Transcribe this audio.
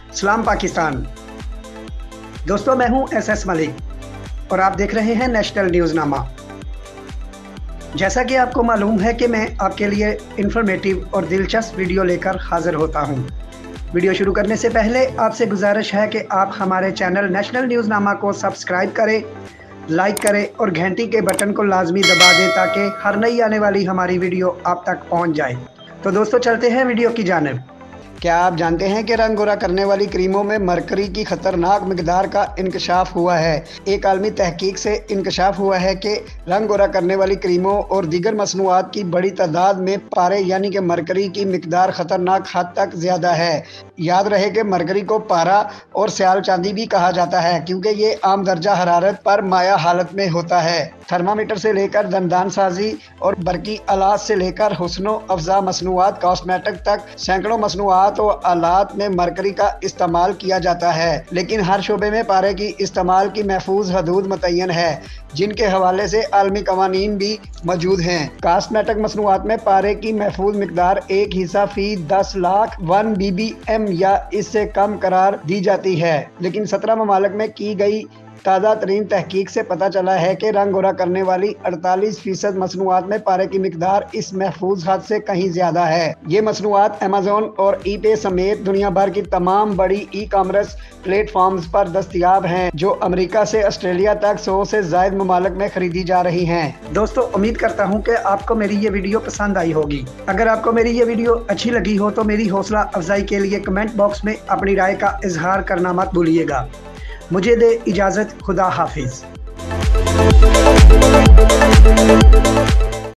सलाम पाकिस्तान। दोस्तों, मैं हूं एसएस मलिक और आप देख रहे हैं नेशनल न्यूज़नामा। जैसा कि आपको मालूम है कि मैं आपके लिए इंफॉर्मेटिव और दिलचस्प वीडियो लेकर हाजिर होता हूं। वीडियो शुरू करने से पहले आपसे गुजारिश है कि आप हमारे चैनल नेशनल न्यूज़नामा को सब्सक्राइब करें, लाइक करें और घंटी के बटन को लाजमी दबा दें ताकि हर नई आने वाली हमारी वीडियो आप तक पहुंच जाए। तो दोस्तों, चलते हैं वीडियो की जानिब। क्या आप जानते हैं कि रंग गोरा करने वाली क्रीमों में मरकरी की खतरनाक मिकदार का इंकशाफ हुआ है। एक आलमी तहकीक से इंकशाफ हुआ है कि रंग गोरा करने वाली क्रीमों और दीगर मसनूआत की बड़ी तादाद में पारे यानी कि मरकरी की मिकदार खतरनाक हद तक ज़्यादा है। याद रहे कि मरकरी को पारा और स्याल चांदी भी कहा जाता है क्योंकि ये आम दर्जा हरारत पर माया हालत में होता है। थर्मामीटर से लेकर दंदान साजी और बरकी आलात से लेकर हुस्नो अफजा मसनूआत कॉस्मेटिक तक सैकड़ों मसनूआत और आलात में मरकरी का इस्तेमाल किया जाता है, लेकिन हर शोबे में पारे की इस्तेमाल की महफूज हदूद मुतय्यन है जिनके हवाले से आलमी कवानीन भी मौजूद हैं। कॉस्मेटिक मसनूआत में पारे की महफूज मिकदार 1 हिस्सा फी 10 लाख 1 BBM या इससे कम करार दी जाती है, लेकिन 17 ममालिक में की गई ताज़ा तरीन तहकीक से पता चला है कि रंग गोरा करने वाली 48% मसनूआत में पारे की मिकदार इस महफूज हद से कहीं ज्यादा है। ये मसनूआत अमेज़न और ईबे समेत दुनिया भर की तमाम बड़ी ई-कॉमर्स प्लेटफॉर्म्स पर दस्तयाब हैं, जो अमेरिका से ऑस्ट्रेलिया तक 100 से ज़ायद ममालिक में खरीदी जा रही हैं। दोस्तों, उम्मीद करता हूँ कि आपको मेरी ये वीडियो पसंद आई होगी। अगर आपको मेरी ये वीडियो अच्छी लगी हो तो मेरी हौसला अफजाई के लिए कमेंट बॉक्स में अपनी राय का इजहार करना मत भूलिएगा। मुझे दे इजाज़त। खुदा हाफिज।